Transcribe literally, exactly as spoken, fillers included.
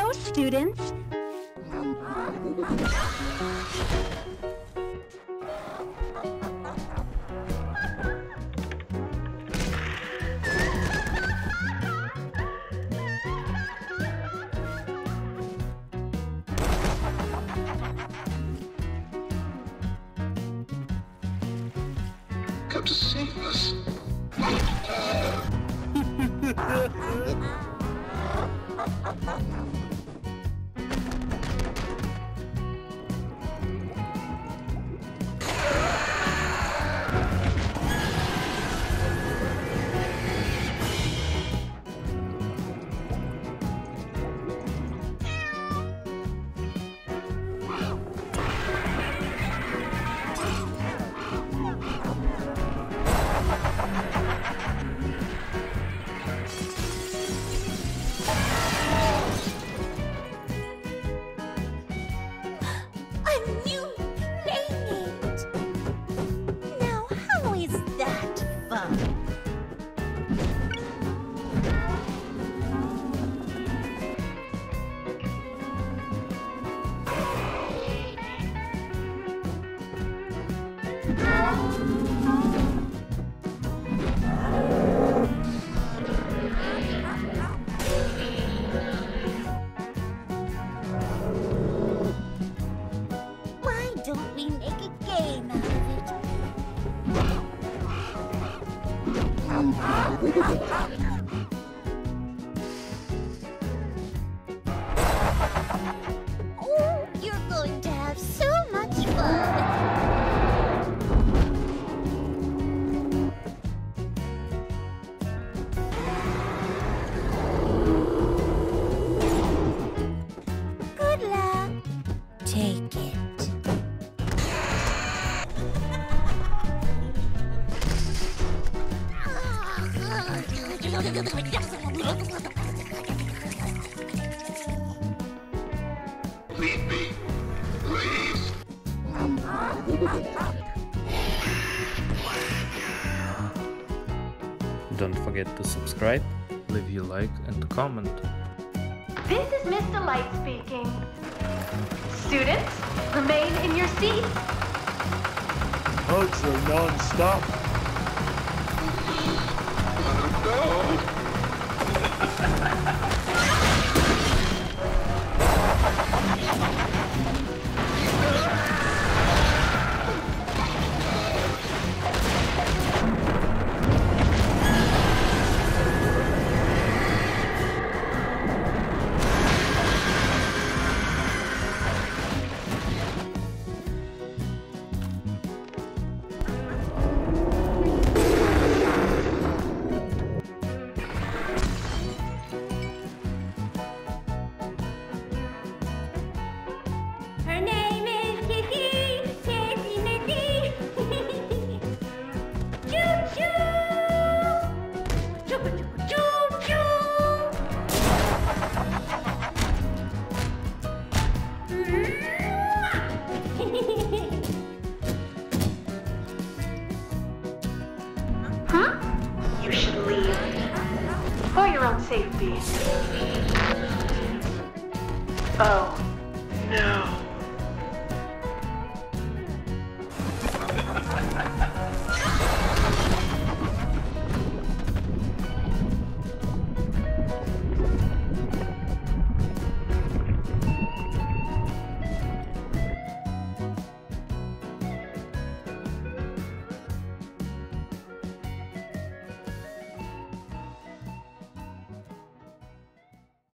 Hello, students. Come to save us. Oh, you're going to have so much fun. Good luck. Take it. Leave me, please. Don't forget to subscribe, leave your like and comment. This is Mister Light speaking. Students, remain in your seats. Hugs are non-stop. No. Her name is Kiki, Kiki Mickey. Choo choo! Choo choo choo choo! Huh? You should leave. For your own safety. Oh, no.